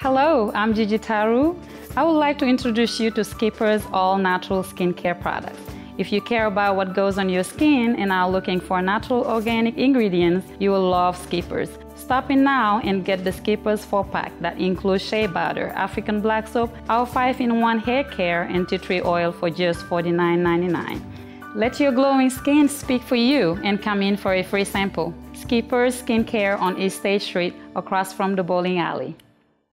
Hello, I'm Gigi Taru. I would like to introduce you to Skipper's all-natural skincare products. If you care about what goes on your skin and are looking for natural organic ingredients, you will love Skipper's. Stop in now and get the Skipper's 4-pack that includes shea butter, African black soap, our 5-in-1 hair care, and tea tree oil for just $49.99. Let your glowing skin speak for you and come in for a free sample. Skipper's Skincare on East State Street across from the bowling alley.